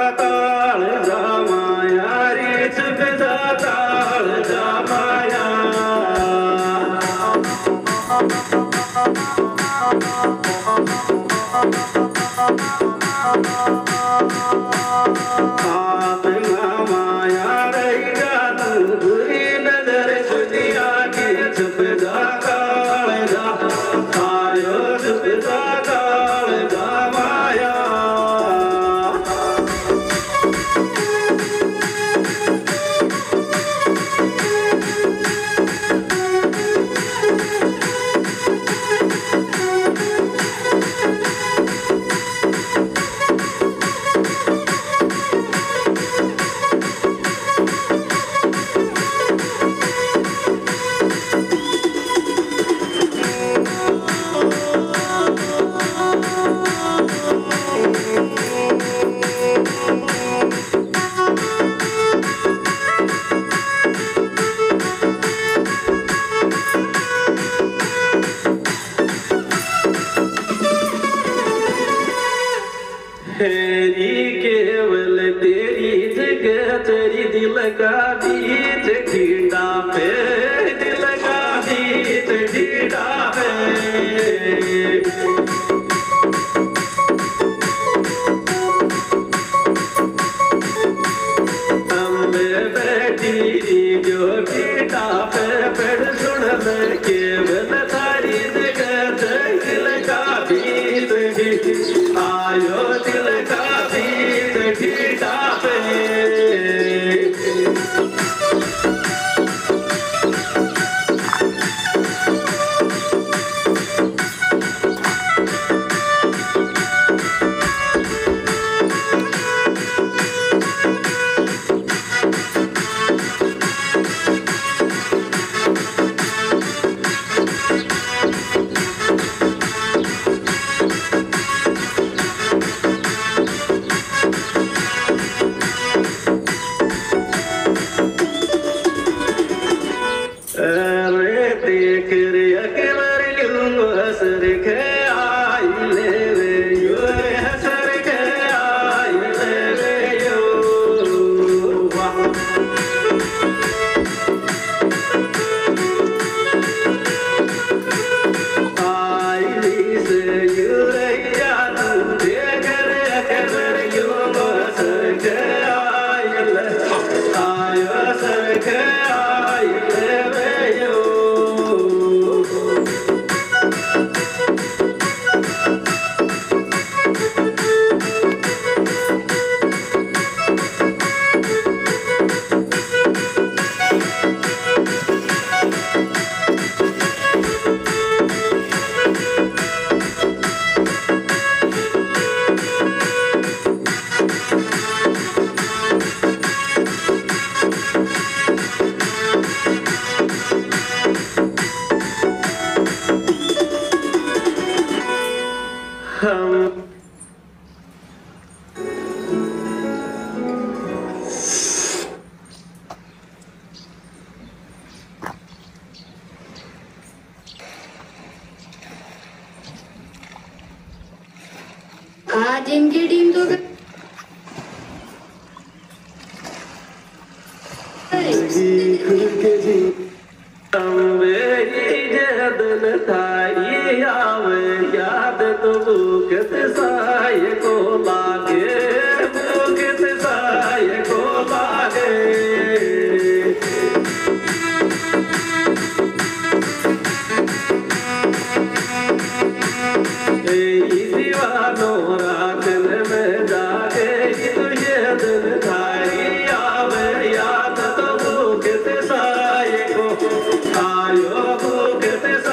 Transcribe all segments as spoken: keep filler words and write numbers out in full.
काल जा माया रे छुपदा काल जा माया आप माया रे जादू बुरी नजर दुनिया की छुपदा काल जा आयो छुपदा काल जा माया तेरी केवल तेरी जगह तेरी दिल का बीच ढीडा पे दिल का बीच ढीडा पे अम्बे बैठी जो ढीडा पे पेड़ सुन में केवल तारी जगह दिल का बीच आयो दिल का बीच ढीडा पे अरे देख रे अकबर यूं हसर के आई ले रे यूं हसर के आई ले रे यूं आई से यूं रैया तू देख रे अकबर यूं हसर के आई ले आई हसर के आई ले आज इनकी टीम तो याद तो भूख साय को लागे भूख साय को लागे दीवानों रात में जागे तुझे दिल थारी आवे याद तो भूख साय को आयो भूख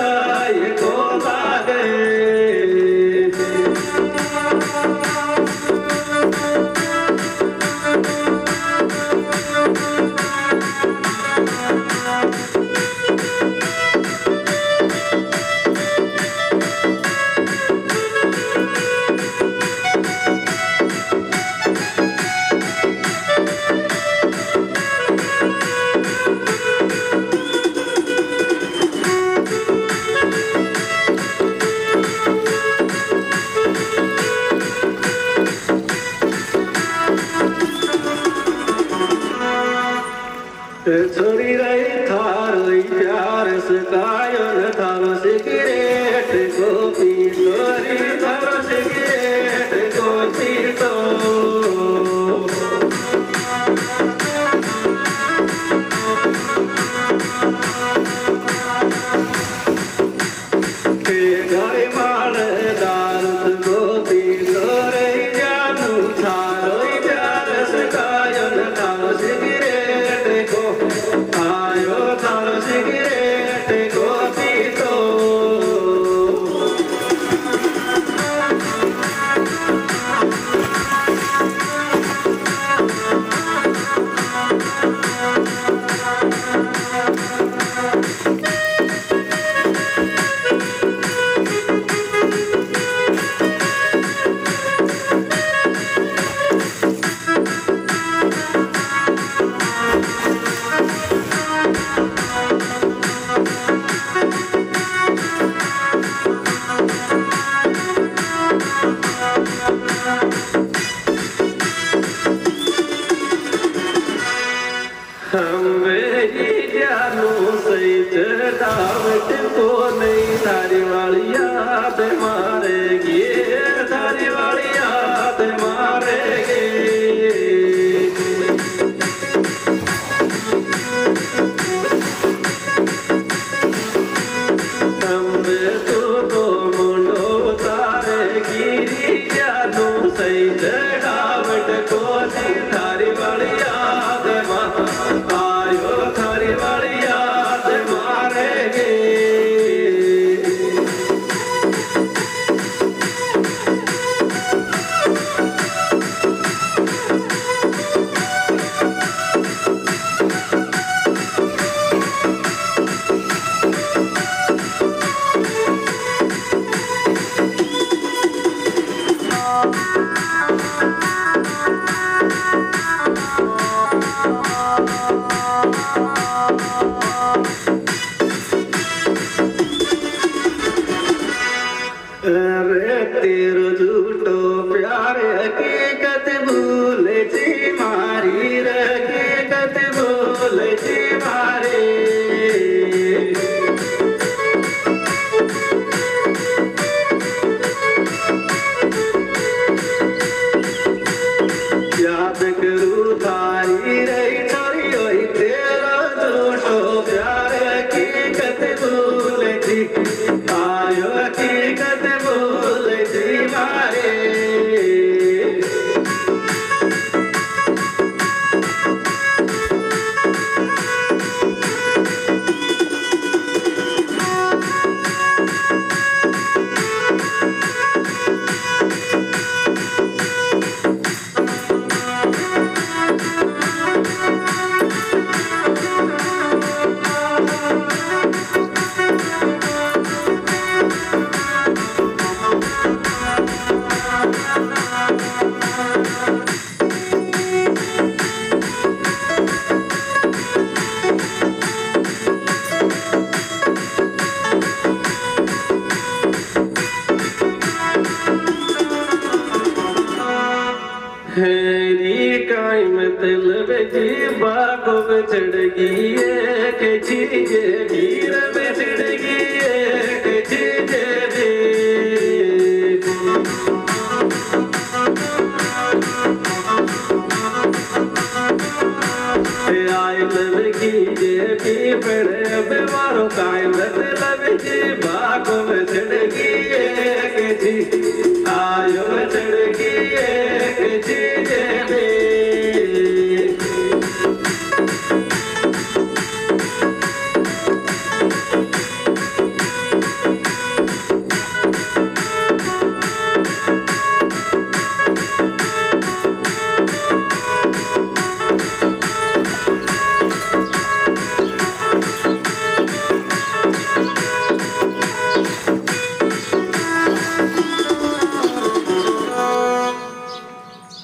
साय को लागे छोरी रही थारो प्यार सकायो न थारो सिगरेट कॉफी छोरी थारो सिगरेट कॉफी तो घरे माल दारू कॉफी छोरे जानू थारो प्यार सकायो न थारो सिगरेट को आयो थारो सिगरेट कॉफी तो मेरी जानू सही चढ़ावट को नहीं थारी वाली याद मारेगी थारी वाली याद मारेगी तू तो मुंडो तारेगी जानू सही चढ़ावट को नहीं थारी वाली याद आयो थारी वाली याद मारेगी अरे तेरो झूठो प्यार हकीकत भूले थी मारी हकीकत भूले थी मारी याद करूँ थारी रही छोरी होई तेरा झूठो प्यार हकीकत भूले थी आयो हकीकत भूले थी मारे हेरी काई मतलब जी बागो में चढ़गी एक चीज वीर में चढ़गी एक चीज आई लड़की जे भी पड़े बीमारों काई मतलब जी बागो में चढ़गी एक चीज आयो चढ़गी एक चीज